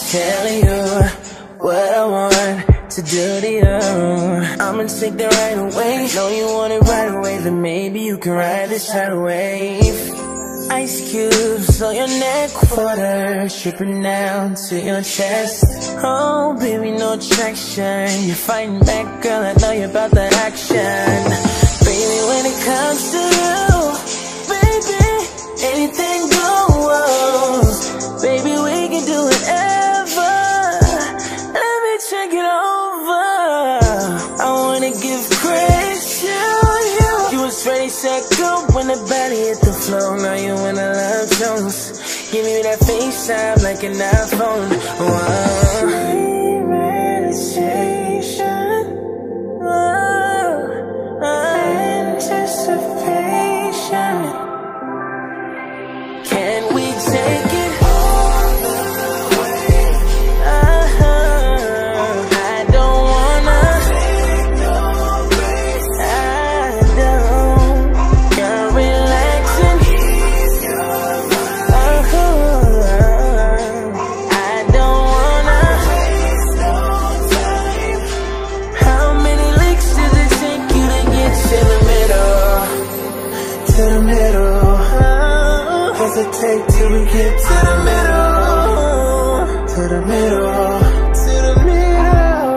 tell you what I want to do to you. I'ma take that right away. Know you want it right away, then maybe you can ride this tidal wave. Ice cubes on your neck, water dripping down to your chest. Oh baby, no traction. You're fighting back, girl, I know you're about the action. Baby, when it comes to you, baby, anything goes. Baby, we can do whatever. Let me check it over. I wanna give credit to you. You was ready, set, go when the body hit the floor. Now you in a love Jones. Give me that FaceTime like an iPhone. Meditation, anticipation. Can we take it all the way? I don't wanna take no break. I don't. Girl, relaxing. Ease your mind. I don't wanna waste no time. How many licks does it take you to get to the middle? To the middle. Does it take till we get to the middle? To the middle. To the middle.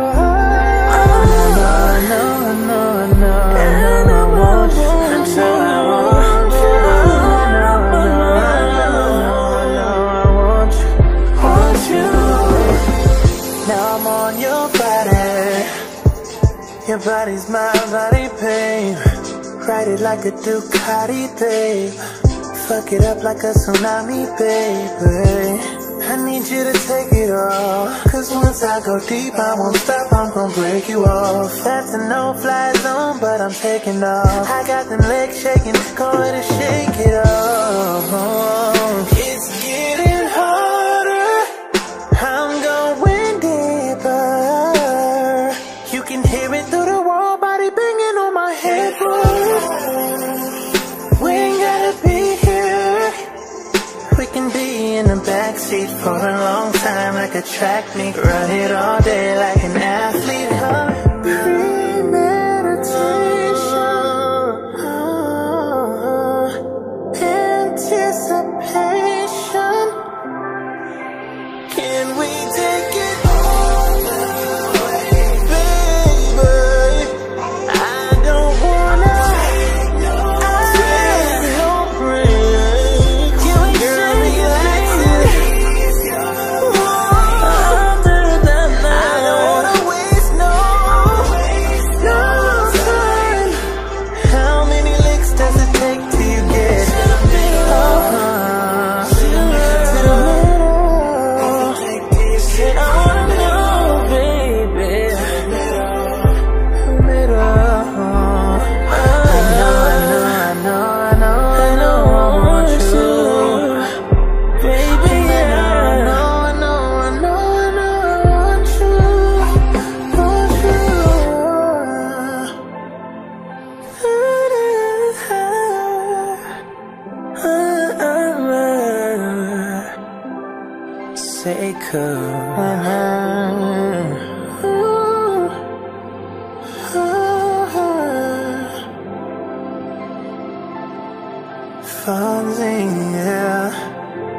No, and I want you. Until I want you. I want you. Now I'm on your body. Your body's my body, babe. Ride it like a Ducati, babe. Fuck it up like a tsunami, baby. I need you to take it all. Cause once I go deep, I won't stop, I'm gon' break you off. That's a no-fly zone, but I'm taking off. I got them legs shaking, go ahead and shake it off. It's getting harder, I'm going deeper. You can hear it through the wall, body banging on my headboard. We ain't gotta be here. We can be in the backseat for a long time, like a track meet. Run it all day like an athlete. Anticipation. Can we take it all the way, baby? I don't wanna take no break. Can we relax it? I don't wanna waste no time. How many licks does it take till you get to the middle? I wanna know, baby. Middle. I know, I want you, baby. I know, I want you, Say cool. Falling, yeah.